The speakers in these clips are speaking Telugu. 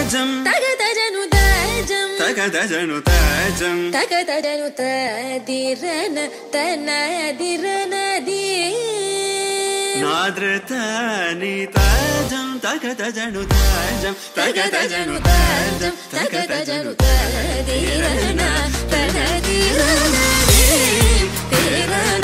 తాజం తగదజను తాజం తగదజను తాజం తగదజను తదిరన తనదిరనది నాద్రతని తాజం తగదజను తాజం తగదజను తాజం తగదజను తదిరన తనదిరనది తిరన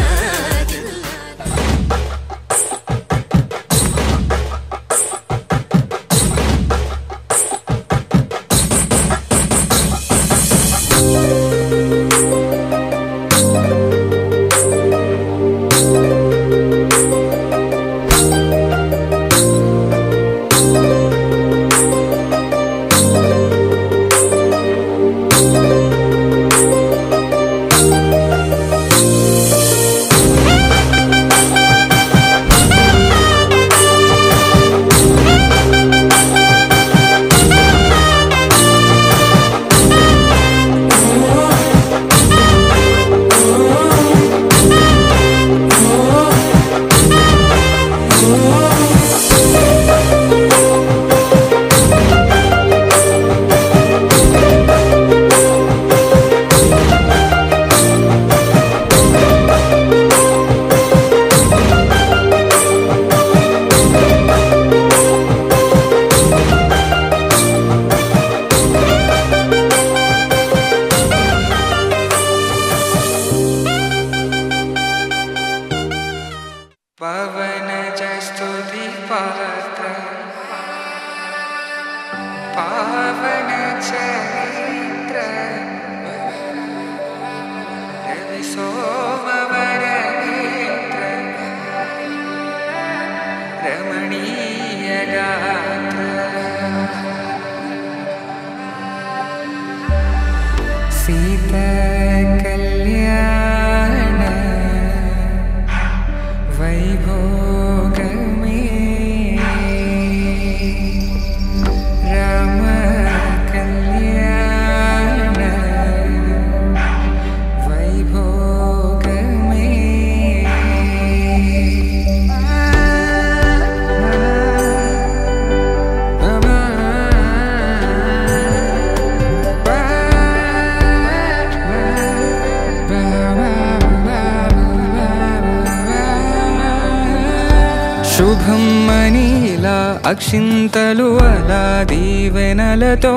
पवन जस्तुति पात्र पावन चरित्र रवि सोमवरनेत्र रमणीय गात्र सीता कल्याण वैभोग में राम कल्याण वैभोग में శుభం మనీలా అక్షింతలు అలా దీవెనలతో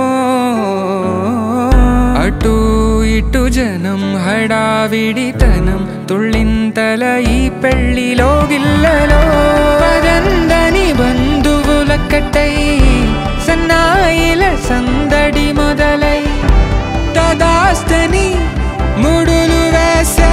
అటు ఇటు జనం హడావిడితనం తుళ్ళింతల ఈ పెళ్లిలో గిల్లలో పదందని బంధువులక్కటై సన్నాయిల సందడి మొదలై తదాస్తని ముడులు వేసే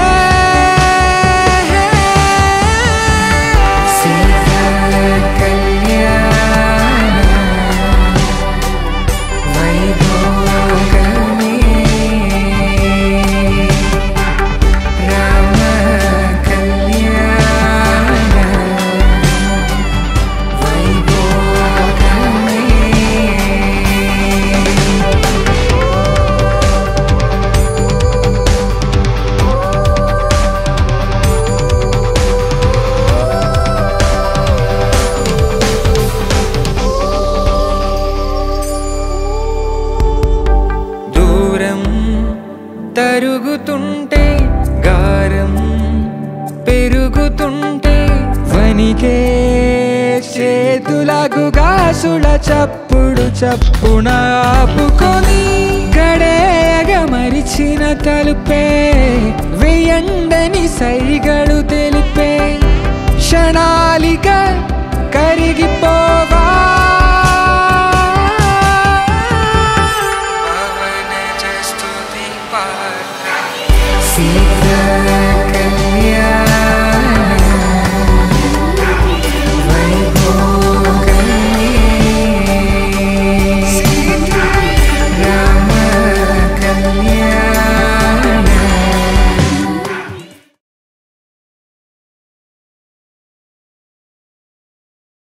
తరుగుతుంటే గారం పెరుగుతుంటే వనికే చేతులకు గాసుల చప్పుడు చప్పున ఆపుకొని గడేగ మరిచిన తలుపే వేయండని సైగడు తెలిపే క్షణాలిక కరిగిపోవా Secret